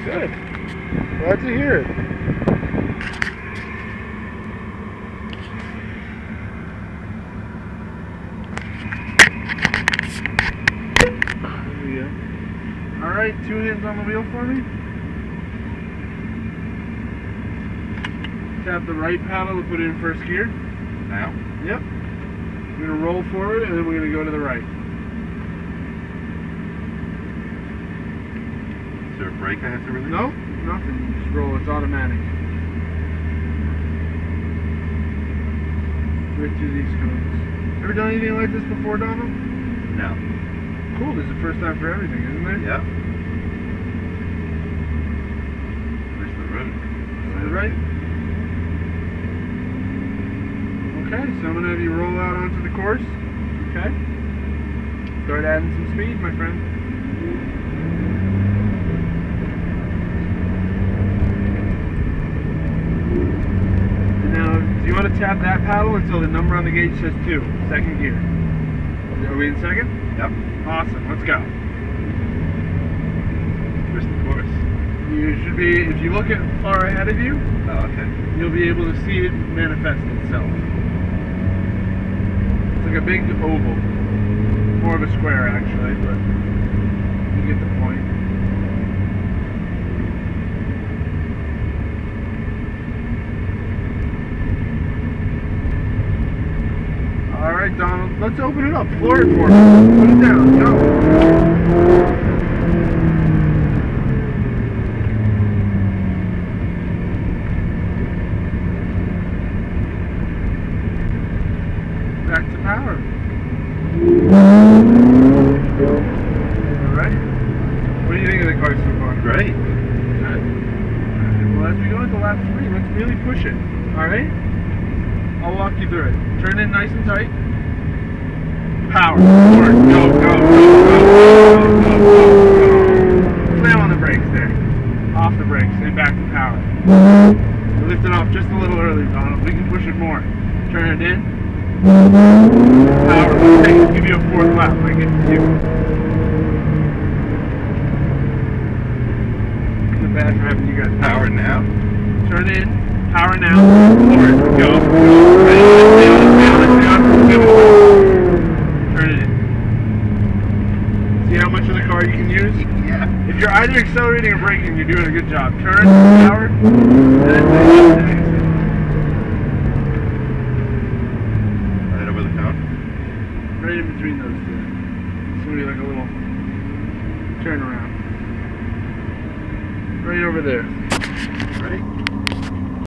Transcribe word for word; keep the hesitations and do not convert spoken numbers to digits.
Good. Glad to hear it. There we go. Alright, two hands on the wheel for me. Tap the right paddle to put it in first gear. Now? Yep. We're going to roll forward and then we're going to go to the right. Is there a brake I have to release? No, nothing. Just roll. It's automatic. Right through these cones. Ever done anything like this before, Donald? No. Cool. This is the first time for everything, isn't it? Yeah. Where's the road? To the right. Okay, so I'm going to have you roll out onto the course. Okay. Start adding some speed, my friend. And now, do you want to tap that paddle until the number on the gauge says two, second gear? Are we in second? Yep. Awesome, let's go. Where's the course? You should be, if you look at far ahead of you, Oh, okay. you'll be able to see it manifest itself. It's like a big oval. More of a square, actually, but you get the point. Alright, Donald, let's open it up. Floor it for me. Put it down. Go. Back to power. Alright. What do you think of the car so far? Great. Good. Alright, well, as we go into lap three, let's really push it. Alright? I'll walk you through it. Turn in nice and tight. Power. Forward. Go, go, go, go, go, go, go. Slam on the brakes there. Off the brakes and back to power. You lift it off just a little early, Donald. We can push it more. Turn it in. Power. Let's take it. Give you a fourth lap. I get to you. It's bad for having you guys Power now. Turn in. Power now. Forward. Go. Go. Ready. Down. Down. Down. Down. Turn it in. See how much of the car you can use? Yeah. If you're either accelerating or braking, you're doing a good job. Turn. Power. And then Right over the cone. right in between those two. It's going to be like a little turnaround. Right over there.